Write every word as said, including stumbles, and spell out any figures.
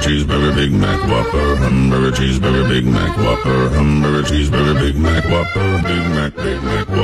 cheeseburger, Big Mac, Whopper. Hamburger, cheeseburger, Big Mac, Whopper. Hamburger, cheeseburger, Big Mac, Whopper. Big Mac, Big Mac, Whopper.